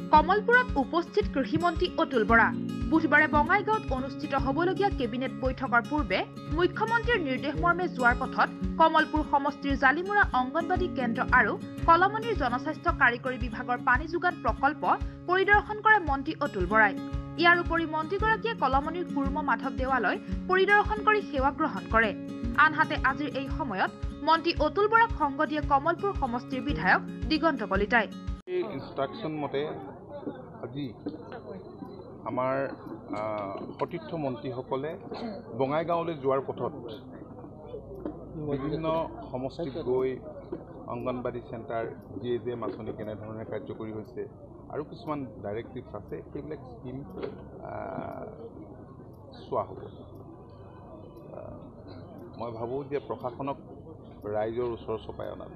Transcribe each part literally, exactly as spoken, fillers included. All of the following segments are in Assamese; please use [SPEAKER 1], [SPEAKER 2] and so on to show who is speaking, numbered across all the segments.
[SPEAKER 1] কমলপুৰত উপস্থিত কৃষিমন্ত্ৰী অতুল বৰা বুধবাৰে বঙাইগাঁৱত অনুষ্ঠিত হ'বলগীয়া কেবিনেট বৈঠকৰ পূৰ্বে মুখ্যমন্ত্ৰীৰ নিৰ্দেশ মৰ্মে যোৱাৰ পথত কমলপুৰ সমষ্টিৰ জালিমুৰা অংগনবাদী কেন্দ্ৰ আৰু কলমনিৰ জনস্বাস্থ্য কাৰিকৰী বিভাগৰ পানী যোগান প্ৰকল্প পৰিদৰ্শন কৰে মন্ত্ৰী অতুল বৰাই। ইয়াৰ উপৰি মন্ত্ৰীগৰাকীয়ে কলমনিৰ কুৰ্ম মাধৱ দেৱালয় পৰিদৰ্শন কৰি সেৱা গ্ৰহণ কৰে। আনহাতে আজিৰ এই সময়ত মন্ত্ৰী অতুল বৰাক সংগ দিয়ে কমলপুৰ সমষ্টিৰ বিধায়ক দিগন্ত কলিতাই।
[SPEAKER 2] ইনষ্ট্ৰাকশন মতে আজি আমাৰ সতীৰ্থ মন্ত্ৰীসকলে বঙাইগাঁৱলৈ যোৱাৰ পথত বিভিন্ন সমষ্টিত গৈ anganwadi centre G A J আঁচনি কেনেধৰণে কাৰ্যকৰী হৈছে আৰু কিছুমান ডাইৰেক্টিভছ আছে সেইবিলাক স্কিম চোৱা হ'ব। মই ভাবোঁ যে প্ৰশাসনক ৰাইজৰ ওচৰ চপাই অনাত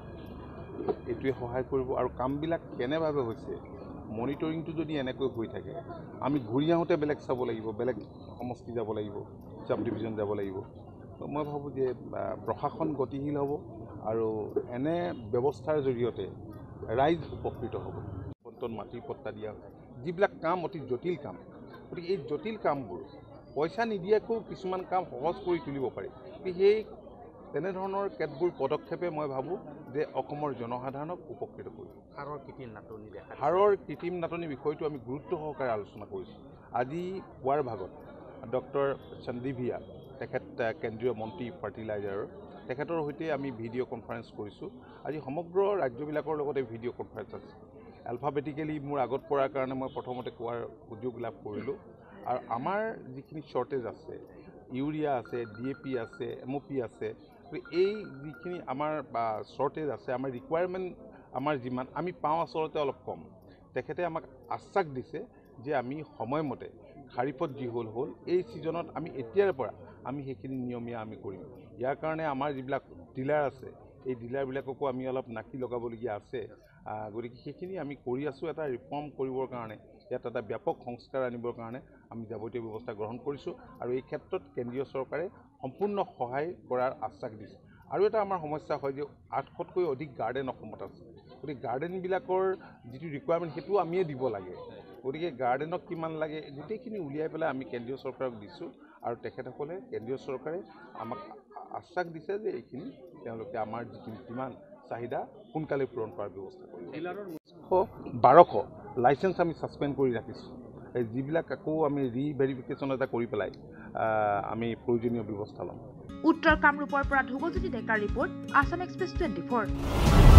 [SPEAKER 2] এইটোৱে সহায় কৰিব আৰু কামবিলাক কেনেভাৱে হৈছে মনিটৰিংটো যদি এনেকৈ হৈ থাকে আমি ঘূৰি আহোঁতে বেলেগ চাব লাগিব, বেলেগ সমষ্টি যাব লাগিব, চাব ডিভিজন যাব লাগিব। মই ভাবোঁ যে প্ৰশাসন গতিশীল হ'ব আৰু এনে ব্যৱস্থাৰ জৰিয়তে ৰাইজ উপকৃত হ'ব। বণ্টন মাটিৰ পট্টা দিয়া যিবিলাক কাম অতি জটিল কাম, গতিকে এই জটিল কামবোৰ পইচা নিদিয়াকৈও কিছুমান কাম সহজ কৰি তুলিব পাৰি। সেই তেনেধৰণৰ কেতবোৰ পদক্ষেপে মই ভাবোঁ যে অসমৰ জনসাধাৰণক উপকৃত কৰিব।
[SPEAKER 3] সাৰৰ কৃত্ৰিম নাটনি দেখা
[SPEAKER 2] সাৰৰ কৃত্ৰিম নাটনি বিষয়টো আমি গুৰুত্ব সহকাৰে আলোচনা কৰিছোঁ। আজি পুৱাৰ ভাগত ডক্টৰ সন্দীপ ভিয়া তেখেত কেন্দ্ৰীয় মন্ত্ৰী ফাৰ্টিলাইজাৰৰ তেখেতৰ সৈতে আমি ভিডিঅ' কনফাৰেঞ্চ কৰিছোঁ। আজি সমগ্ৰ ৰাজ্যবিলাকৰ লগতে ভিডিঅ' কনফাৰেঞ্চ আছে। এলফাবেটিকেলি মোৰ আগত পৰাৰ কাৰণে মই প্ৰথমতে কোৱাৰ সুযোগ লাভ কৰিলোঁ। আৰু আমাৰ যিখিনি শ্বৰ্টেজ আছে, ইউৰিয়া আছে, ডি এ পি আছে, এম অ' পি আছে, এই যিখিনি আমাৰ শ্বৰ্টেজ আছে, আমাৰ ৰিকুৱাৰমেণ্ট আমাৰ যিমান আমি পাওঁ আচলতে অলপ কম। তেখেতে আমাক আশ্বাস দিছে যে আমি সময়মতে খাৰিফত যি হ'ল হ'ল এই ছিজনত আমি এতিয়াৰ পৰা আমি সেইখিনি নিয়মীয়া আমি কৰিম। ইয়াৰ কাৰণে আমাৰ যিবিলাক ডিলাৰ আছে এই ডিলাৰবিলাককো আমি অলপ নাকি লগাবলগীয়া আছে। গতিকে সেইখিনি আমি কৰি আছোঁ। এটা ৰিফৰ্ম কৰিবৰ কাৰণে, ইয়াত এটা ব্যাপক সংস্কাৰ আনিবৰ কাৰণে আমি যাৱতীয় ব্যৱস্থা গ্ৰহণ কৰিছোঁ আৰু এই ক্ষেত্ৰত কেন্দ্ৰীয় চৰকাৰে সম্পূৰ্ণ সহায় কৰাৰ আশ্বাস দিছে। আৰু এটা আমাৰ সমস্যা হয় যে আঠশতকৈ অধিক গাৰ্ডেন অসমত আছে। গতিকে গাৰ্ডেনবিলাকৰ যিটো ৰিকুৱাৰমেণ্ট সেইটো আমিয়ে দিব লাগে। গতিকে গাৰ্ডেনক কিমান লাগে গোটেইখিনি উলিয়াই পেলাই আমি কেন্দ্ৰীয় চৰকাৰক দিছোঁ আৰু তেখেতসকলে কেন্দ্ৰীয় চৰকাৰে আমাক আশ্বাস দিছে যে এইখিনি তেওঁলোকে আমাৰ যিখিনি কিমান চাহিদা সোনকালে পূৰণ কৰাৰ ব্যৱস্থা কৰিব। বাৰশ লাইচেঞ্চ আমি ছাছপেণ্ড কৰি ৰাখিছোঁ। যিবিলাক আকৌ আমি ৰিভেৰিফিকেশ্যন এটা কৰি পেলাই আমি প্ৰয়োজনীয় ব্যৱস্থা ল'ম।
[SPEAKER 1] উত্তৰ কামৰূপৰ পৰা ধ্ৰুৱজ্যোতি ডেকাৰ report, Assam express twenty four.